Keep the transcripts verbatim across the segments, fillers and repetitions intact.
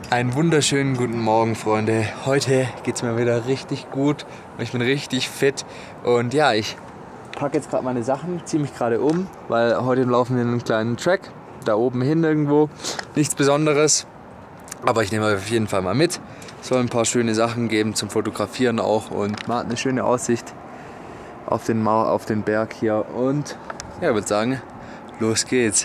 Einen wunderschönen guten Morgen, Freunde. Heute geht es mir wieder richtig gut. Ich bin richtig fit. Und ja, ich packe jetzt gerade meine Sachen, ziehe mich gerade um, weil heute laufen wir einen kleinen Track. Da oben hin irgendwo. Nichts Besonderes. Aber ich nehme auf jeden Fall mal mit. Es soll ein paar schöne Sachen geben zum Fotografieren auch. Und man hat eine schöne Aussicht auf den, Ma auf den Berg hier. Und ja, ich würde sagen, los geht's.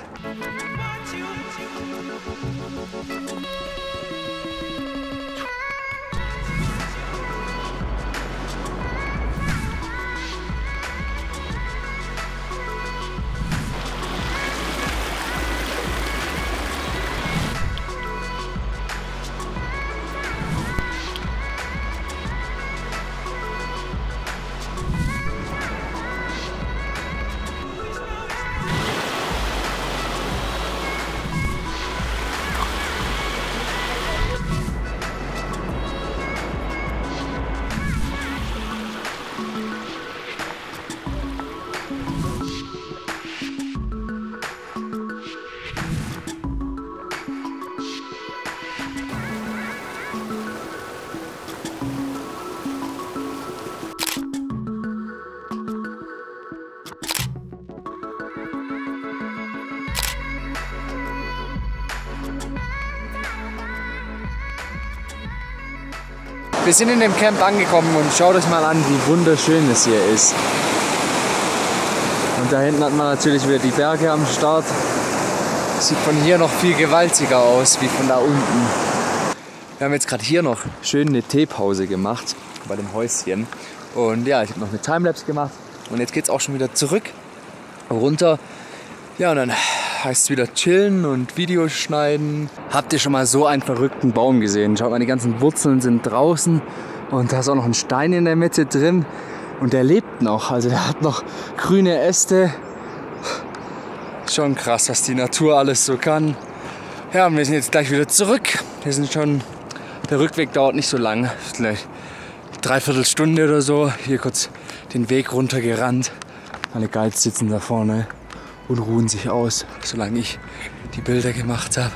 Wir sind in dem Camp angekommen und schaut euch mal an, wie wunderschön es hier ist. Und da hinten hat man natürlich wieder die Berge am Start. Sieht von hier noch viel gewaltiger aus, wie von da unten. Wir haben jetzt gerade hier noch schön eine Teepause gemacht, bei dem Häuschen. Und ja, ich habe noch eine Timelapse gemacht. Und jetzt geht es auch schon wieder zurück, runter. Ja, und dann heißt es wieder chillen und Videos schneiden. Habt ihr schon mal so einen verrückten Baum gesehen? Schaut mal, die ganzen Wurzeln sind draußen und da ist auch noch ein Stein in der Mitte drin und der lebt noch. Also der hat noch grüne Äste. Schon krass, was die Natur alles so kann. Ja, und wir sind jetzt gleich wieder zurück. Wir sind schon, der Rückweg dauert nicht so lang, vielleicht dreiviertel Stunde oder so. Hier kurz den Weg runter gerannt. Alle Guides sitzen da vorne und ruhen sich aus, solange ich die Bilder gemacht habe.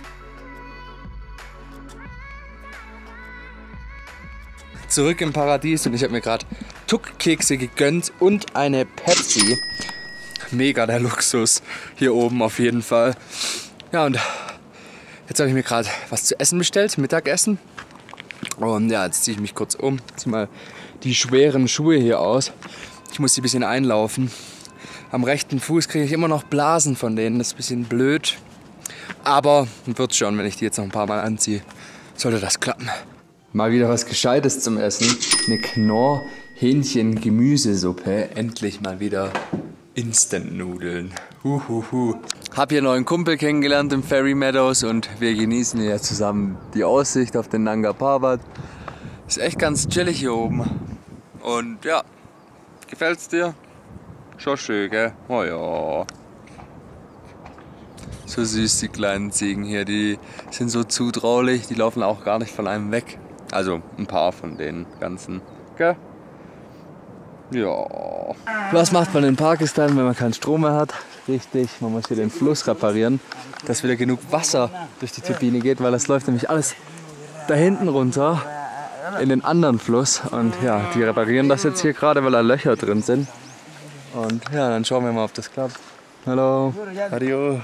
Zurück im Paradies und ich habe mir gerade Tuck-Kekse gegönnt und eine Pepsi. Mega der Luxus hier oben auf jeden Fall. Ja, und jetzt habe ich mir gerade was zu essen bestellt, Mittagessen. Und ja, jetzt ziehe ich mich kurz um, ziehe mal die schweren Schuhe hier aus. Ich muss sie ein bisschen einlaufen. Am rechten Fuß kriege ich immer noch Blasen von denen, das ist ein bisschen blöd. Aber wird schon, wenn ich die jetzt noch ein paar Mal anziehe, sollte das klappen. Mal wieder was Gescheites zum Essen. Eine Knorr-Hähnchen-Gemüsesuppe. Endlich mal wieder Instant-Nudeln. Huhuhu. Hab hier einen neuen Kumpel kennengelernt im Fairy Meadows und wir genießen hier zusammen die Aussicht auf den Nanga Parbat. Ist echt ganz chillig hier oben. Und ja, gefällt's dir? Schon schön, gell? Oh ja. So süß, die kleinen Ziegen hier. Die sind so zutraulich, die laufen auch gar nicht von einem weg. Also ein paar von den ganzen, gell? Ja. Was macht man in Pakistan, wenn man keinen Strom mehr hat? Richtig, man muss hier den Fluss reparieren, dass wieder genug Wasser durch die Turbine geht, weil das läuft nämlich alles da hinten runter in den anderen Fluss. Und ja, die reparieren das jetzt hier gerade, weil da Löcher drin sind. Und ja, dann schauen wir mal, ob das klappt. Hallo. Adio.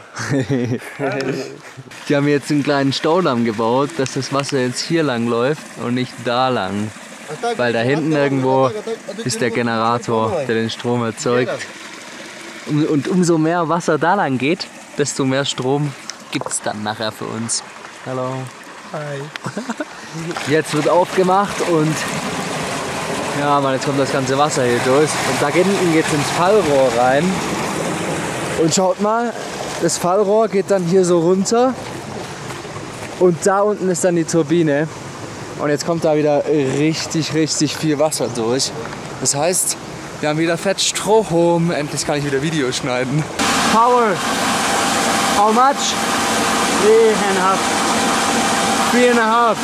Die haben jetzt einen kleinen Staudamm gebaut, dass das Wasser jetzt hier lang läuft und nicht da lang. Weil da hinten irgendwo ist der Generator, der den Strom erzeugt. Und umso mehr Wasser da lang geht, desto mehr Strom gibt es dann nachher für uns. Hallo. Hi. Jetzt wird aufgemacht und ja, Mann, jetzt kommt das ganze Wasser hier durch. Und da hinten geht es ins Fallrohr rein. Und schaut mal, das Fallrohr geht dann hier so runter. Und da unten ist dann die Turbine. Und jetzt kommt da wieder richtig, richtig viel Wasser durch. Das heißt, wir haben wieder fett Strom. Endlich kann ich wieder Videos schneiden. Power. How much? Three and a half. Three and a half.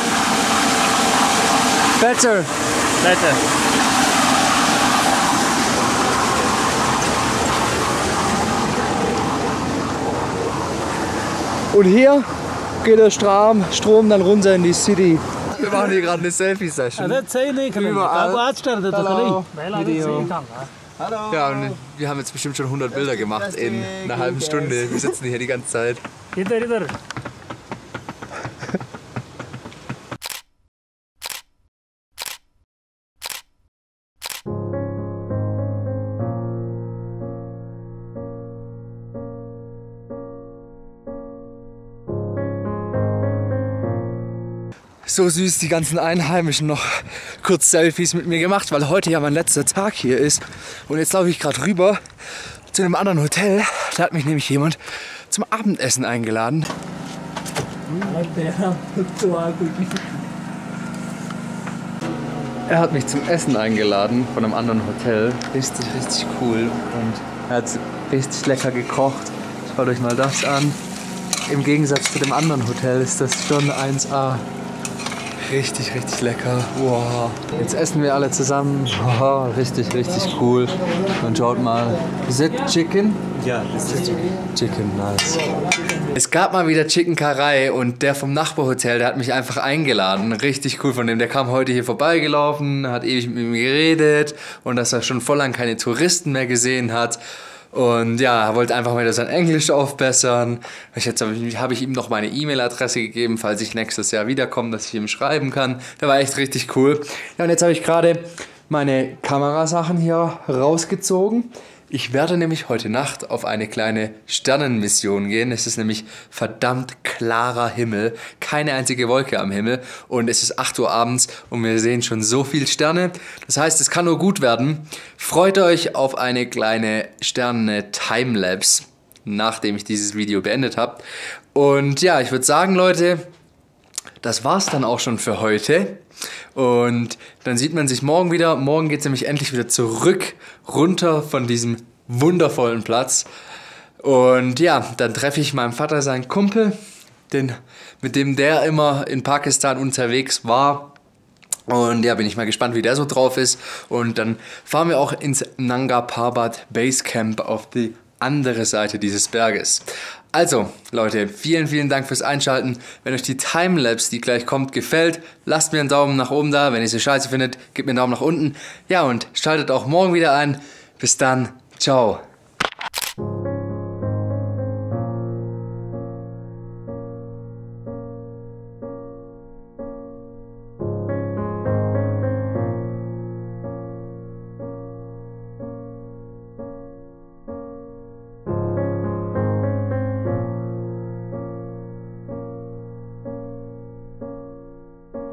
Better. Better. Und hier geht der Strom, Strom dann runter in die City. Wir machen hier gerade eine Selfie-Session. Überall. Hallo. Video. Hallo. Ja, und wir haben jetzt bestimmt schon hundert Bilder gemacht in einer halben Stunde. Wir sitzen hier die ganze Zeit. So süß, die ganzen Einheimischen noch kurz Selfies mit mir gemacht, weil heute ja mein letzter Tag hier ist. Und jetzt laufe ich gerade rüber zu einem anderen Hotel. Da hat mich nämlich jemand zum Abendessen eingeladen. Er hat mich zum Essen eingeladen von einem anderen Hotel. Richtig, richtig cool. Und er hat richtig lecker gekocht. Schaut euch mal das an. Im Gegensatz zu dem anderen Hotel ist das schon eins A. Richtig, richtig lecker. Wow. Jetzt essen wir alle zusammen. Wow, richtig, richtig cool. Und schaut mal. Is it chicken? Ja, das ist Chicken. Chicken, nice. Es gab mal wieder Chicken Karei und der vom Nachbarhotel, der hat mich einfach eingeladen. Richtig cool von dem. Der kam heute hier vorbeigelaufen, hat ewig mit mir geredet und dass er schon voll lang keine Touristen mehr gesehen hat. Und ja, er wollte einfach wieder sein Englisch aufbessern. Jetzt habe ich, hab ich ihm noch meine E-Mail-Adresse gegeben, falls ich nächstes Jahr wiederkomme, dass ich ihm schreiben kann. Der war echt richtig cool. Ja, und jetzt habe ich gerade meine Kamerasachen hier rausgezogen. Ich werde nämlich heute Nacht auf eine kleine Sternenmission gehen. Es ist nämlich verdammt klarer Himmel, keine einzige Wolke am Himmel und es ist acht Uhr abends und wir sehen schon so viele Sterne. Das heißt, es kann nur gut werden. Freut euch auf eine kleine Sterne-Timelapse, nachdem ich dieses Video beendet habe. Und ja, ich würde sagen, Leute, das war's dann auch schon für heute. Und dann sieht man sich morgen wieder. Morgen geht es nämlich endlich wieder zurück, runter von diesem wundervollen Platz. Und ja, dann treffe ich meinen Vater, seinen Kumpel, den, mit dem der immer in Pakistan unterwegs war. Und ja, bin ich mal gespannt, wie der so drauf ist. Und dann fahren wir auch ins Nanga Parbat Basecamp auf die andere Seite dieses Berges. Also, Leute, vielen, vielen Dank fürs Einschalten. Wenn euch die Timelapse, die gleich kommt, gefällt, lasst mir einen Daumen nach oben da. Wenn ihr sie scheiße findet, gebt mir einen Daumen nach unten. Ja, und schaltet auch morgen wieder ein. Bis dann. Ciao.